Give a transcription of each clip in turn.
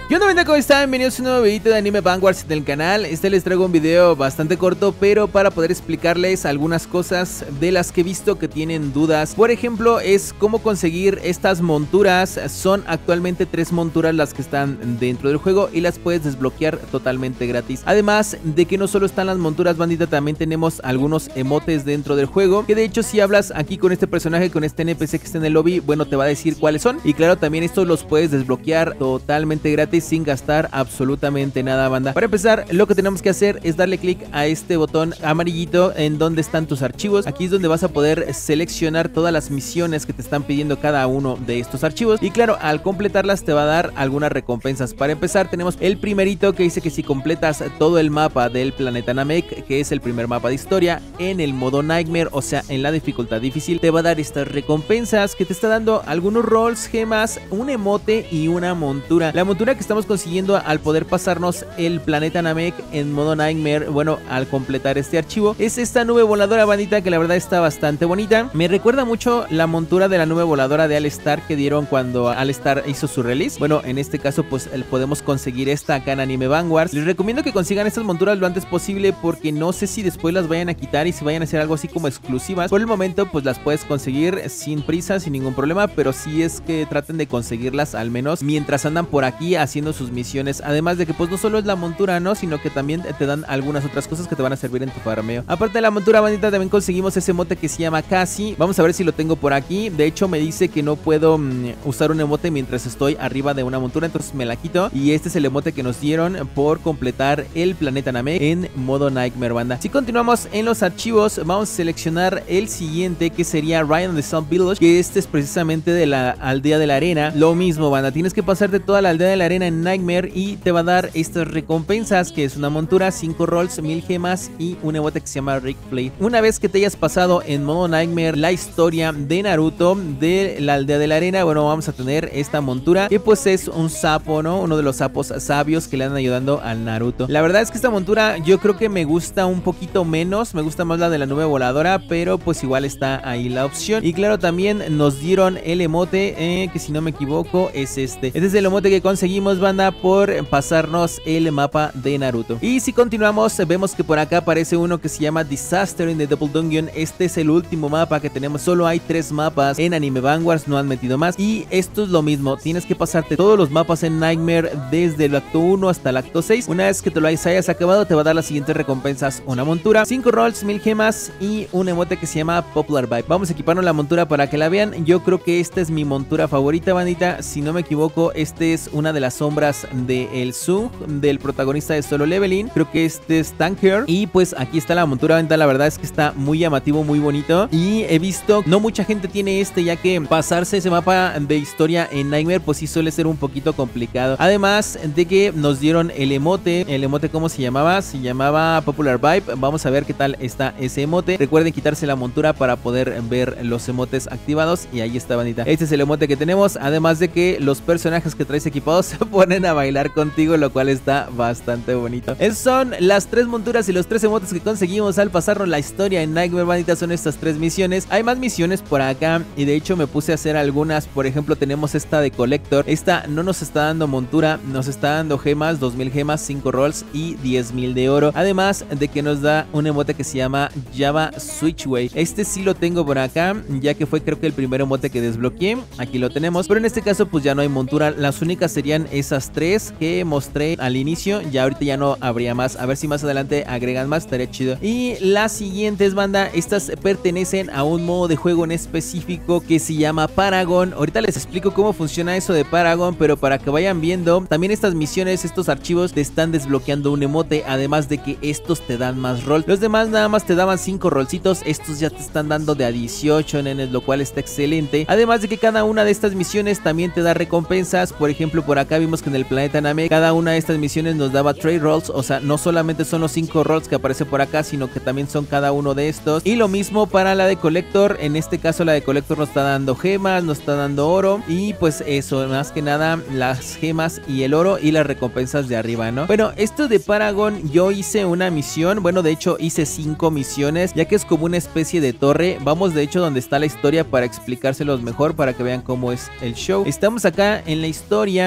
¿Qué onda, banda? ¿Cómo están? Bienvenidos a un nuevo videito de Anime Vanguards del canal. Les traigo un video bastante corto, pero para poder explicarles algunas cosas de las que he visto que tienen dudas. Por ejemplo, es cómo conseguir estas monturas. Son actualmente 3 monturas las que están dentro del juego y las puedes desbloquear totalmente gratis. Además de que no solo están las monturas, bandita, también tenemos algunos emotes dentro del juego, que de hecho si hablas aquí con este personaje, con este NPC que está en el lobby, bueno, te va a decir cuáles son. Y claro, también estos los puedes desbloquear totalmente gratis sin gastar absolutamente nada, banda. Para empezar, lo que tenemos que hacer es darle clic a este botón amarillito en donde están tus archivos. Aquí es donde vas a poder seleccionar todas las misiones que te están pidiendo cada uno de estos archivos. Y claro, al completarlas te va a dar algunas recompensas. Para empezar, tenemos el primerito que dice que si completas todo el mapa del planeta Namek, que es el primer mapa de historia, en el modo Nightmare, o sea, en la dificultad difícil, te va a dar estas recompensas que te está dando algunos rolls, gemas, un emote y una montura. La montura que estamos consiguiendo al poder pasarnos el planeta Namek en modo Nightmare, bueno, al completar este archivo, es esta nube voladora, bandita, que la verdad está bastante bonita. Me recuerda mucho la montura de la nube voladora de Alistar que dieron cuando Alistar hizo su release. Bueno, en este caso pues podemos conseguir esta acá en Anime Vanguards. Les recomiendo que consigan estas monturas lo antes posible, porque no sé si después las vayan a quitar y si vayan a hacer algo así como exclusivas. Por el momento pues las puedes conseguir sin prisa, sin ningún problema, pero sí es que traten de conseguirlas al menos mientras andan por aquí haciendo sus misiones. Además de que pues no solo es la montura, ¿no? Sino que también te dan algunas otras cosas que te van a servir en tu farmeo. Aparte de la montura, bandita, también conseguimos ese emote que se llama Casi. Vamos a ver si lo tengo por aquí. De hecho me dice que no puedo usar un emote mientras estoy arriba de una montura, entonces me la quito. Y este es el emote que nos dieron por completar el planeta Namek en modo Nightmare, banda. Si continuamos en los archivos, vamos a seleccionar el siguiente, que sería Ryan and the Sun Village, que este es precisamente de la aldea de la arena. Lo mismo, banda, tienes que pasarte toda la aldea de la arena en Nightmare y te va a dar estas recompensas, que es una montura, 5 rolls, 1000 gemas y un emote que se llama Rick Flay. Una vez que te hayas pasado en modo Nightmare la historia de Naruto de la aldea de la arena, bueno, vamos a tener esta montura, que pues es un sapo, ¿no? Uno de los sapos sabios que le andan ayudando al Naruto. La verdad es que esta montura yo creo que me gusta un poquito menos, me gusta más la de la nube voladora, pero pues igual está ahí la opción. Y claro, también nos dieron el emote, que si no me equivoco es este. Este es el emote que conseguimos, banda, por pasarnos el mapa de Naruto. Y si continuamos, vemos que por acá aparece uno que se llama Disaster in the Double Dungeon. Este es el último mapa que tenemos. Solo hay 3 mapas en Anime Vanguards, no han metido más. Y esto es lo mismo, tienes que pasarte todos los mapas en Nightmare desde el acto 1 hasta el acto 6. Una vez que te lo hayas acabado, te va a dar las siguientes recompensas: una montura, 5 rolls, 1000 gemas y un emote que se llama Popular Vibe. Vamos a equiparnos la montura para que la vean. Yo creo que esta es mi montura favorita, bandita. Si no me equivoco, este es una de las sombras del Zung, del protagonista de Solo Leveling. Creo que este es Tanker. Y pues aquí está la montura, bandita. La verdad es que está muy llamativo, muy bonito. Y he visto, no mucha gente tiene este, ya que pasarse ese mapa de historia en Nightmare pues sí suele ser un poquito complicado. Además de que nos dieron el emote. El emote, ¿cómo se llamaba? Se llamaba Popular Vibe. Vamos a ver qué tal está ese emote. Recuerden quitarse la montura para poder ver los emotes activados. Y ahí está, bandita. Este es el emote que tenemos. Además de que los personajes que traes equipados se ponen a bailar contigo, lo cual está bastante bonito. Esas son las 3 monturas y los 3 emotes que conseguimos al pasarnos la historia en Nightmare, bandita. Son estas 3 misiones. Hay más misiones por acá y de hecho me puse a hacer algunas. Por ejemplo, tenemos esta de Collector. Esta no nos está dando montura, nos está dando gemas, 2000 gemas, 5 rolls y 10,000 de oro. Además de que nos da un emote que se llama Java Switchway. Este sí lo tengo por acá, ya que fue creo que el primer emote que desbloqueé. Aquí lo tenemos, pero en este caso pues ya no hay montura. Las únicas serían esas 3 que mostré al inicio. Ya ahorita ya no habría más. A ver si más adelante agregan más, estaría chido. Y las siguientes, banda, estas pertenecen a un modo de juego en específico que se llama Paragon. Ahorita les explico cómo funciona eso de Paragon, pero para que vayan viendo, también estas misiones, estos archivos te están desbloqueando un emote, además de que estos te dan más rol. Los demás nada más te daban 5 rolcitos, estos ya te están dando de a 18, nenes, lo cual está excelente. Además de que cada una de estas misiones también te da recompensas. Por ejemplo, por acá vimos que en el planeta Namek cada una de estas misiones nos daba trade rolls, o sea, no solamente son los 5 rolls que aparece por acá, sino que también son cada uno de estos. Y lo mismo para la de Collector. En este caso la de Collector nos está dando gemas, nos está dando oro, y pues eso, más que nada las gemas y el oro y las recompensas de arriba, ¿no? Bueno, esto de Paragon, yo hice una misión, bueno, de hecho hice 5 misiones, ya que es como una especie de torre. Vamos de hecho donde está la historia para explicárselos mejor, para que vean cómo es el show. Estamos acá en la historia y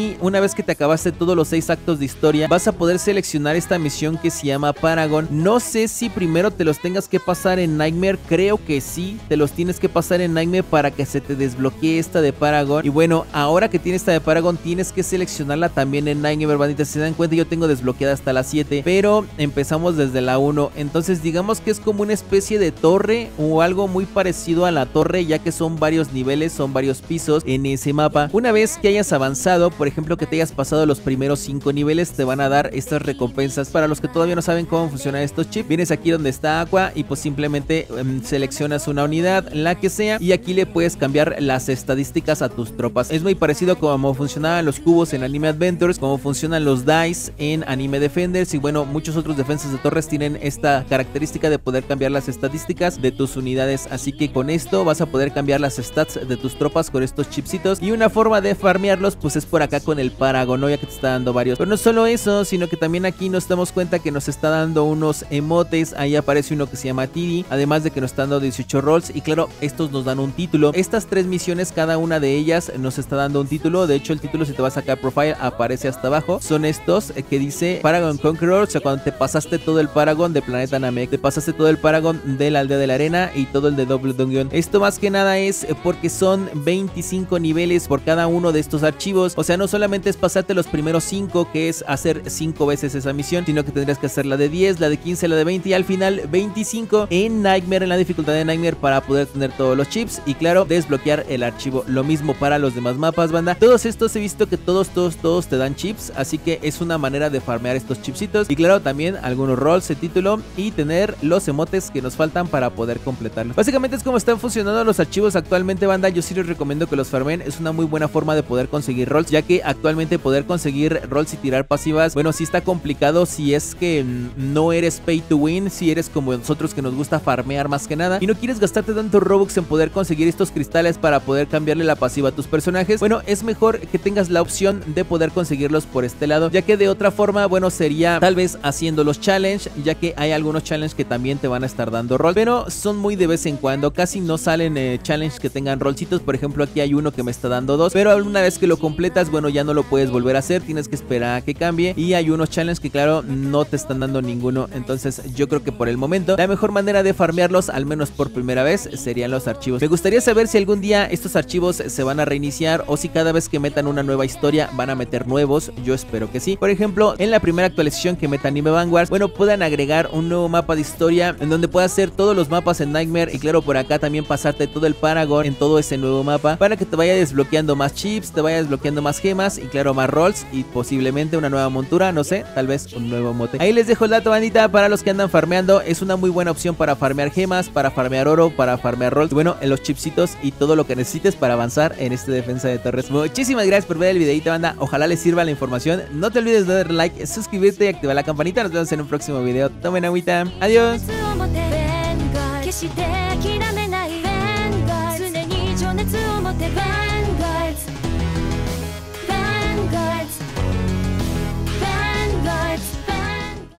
aquí, una vez que te acabaste todos los 6 actos de historia, vas a poder seleccionar esta misión que se llama Paragon. No sé si primero te los tengas que pasar en Nightmare, creo que sí, te los tienes que pasar en Nightmare para que se te desbloquee esta de Paragon. Y bueno, ahora que tienes esta de Paragon, tienes que seleccionarla también en Nightmare, bandita. Si se dan cuenta, yo tengo desbloqueada hasta la 7, pero empezamos desde la 1. Entonces digamos que es como una especie de torre o algo muy parecido a la torre, ya que son varios niveles, son varios pisos en ese mapa. Una vez que hayas avanzado, por ejemplo que te hayas pasado los primeros 5 niveles, te van a dar estas recompensas. Para los que todavía no saben cómo funcionan estos chips, vienes aquí donde está Aqua y pues simplemente seleccionas una unidad, la que sea, y aquí le puedes cambiar las estadísticas a tus tropas. Es muy parecido a cómo funcionaban los cubos en Anime Adventures, cómo funcionan los dice en Anime Defenders, y bueno, muchos otros defensas de torres tienen esta característica de poder cambiar las estadísticas de tus unidades. Así que con esto vas a poder cambiar las stats de tus tropas con estos chipsitos, y una forma de farmearlos pues es por acá con el Paragon, ¿no? Ya que te está dando varios. Pero no solo eso, sino que también aquí nos damos cuenta que nos está dando unos emotes. Ahí aparece uno que se llama Tiri, además de que nos está dando 18 rolls, y claro, estos nos dan un título. Estas 3 misiones, cada una de ellas nos está dando un título. De hecho, el título, si te vas acá a Profile, aparece hasta abajo. Son estos que dice Paragon Conqueror, o sea, cuando te pasaste todo el Paragon de Planeta Namek, te pasaste todo el Paragon de la Aldea de la Arena y todo el de Double Dungeon. Esto más que nada es porque son 25 niveles por cada uno de estos archivos. O sea, no solamente es pasarte los primeros 5, que es hacer 5 veces esa misión, sino que tendrías que hacer la de 10, la de 15, la de 20 y al final 25 en Nightmare, en la dificultad de Nightmare, para poder tener todos los chips y claro, desbloquear el archivo. Lo mismo para los demás mapas, banda. Todos estos he visto que todos te dan chips, así que es una manera de farmear estos chipsitos, y claro, también algunos rolls de título y tener los emotes que nos faltan para poder completarlo. Básicamente es como están funcionando los archivos actualmente, banda. Yo sí les recomiendo que los farmen, es una muy buena forma de poder conseguir rolls, ya que actualmente poder conseguir rolls y tirar pasivas, bueno, sí está complicado si es que no eres pay to win, si eres como nosotros que nos gusta farmear más que nada y no quieres gastarte tanto Robux en poder conseguir estos cristales para poder cambiarle la pasiva a tus personajes. Bueno, es mejor que tengas la opción de poder conseguirlos por este lado, ya que de otra forma, bueno, sería tal vez haciendo los challenge, ya que hay algunos challenge que también te van a estar dando rol, pero son muy de vez en cuando, casi no salen challenge que tengan rolcitos. Por ejemplo, aquí hay uno que me está dando 2, pero una vez que lo completas, bueno, ya no lo puedes volver a hacer, tienes que esperar a que cambie, y hay unos challenge que claro, no te están dando ninguno. Entonces yo creo que por el momento la mejor manera de farmearlos, al menos por primera vez, serían los archivos. Me gustaría saber si algún día estos archivos se van a reiniciar o si cada vez que metan una nueva historia van a meter nuevos. Yo espero que sí. Por ejemplo, en la primera actualización que meta Anime Vanguards, bueno, puedan agregar un nuevo mapa de historia en donde puedas hacer todos los mapas en Nightmare, y claro, por acá también pasarte todo el Paragon en todo ese nuevo mapa para que te vaya desbloqueando más chips, te vaya desbloqueando más gemas y claro, más rolls y posiblemente una nueva montura, no sé, tal vez un nuevo mote. Ahí les dejo el dato, bandita, para los que andan farmeando. Es una muy buena opción para farmear gemas, para farmear oro, para farmear rolls, bueno, en los chipsitos y todo lo que necesites para avanzar en este defensa de torres. Muchísimas gracias por ver el videito, banda. Ojalá les sirva la información. No te olvides de darle like, suscribirte y activar la campanita. Nos vemos en un próximo video. Tomen agüita. Adiós. 決して諦めない情熱を持てば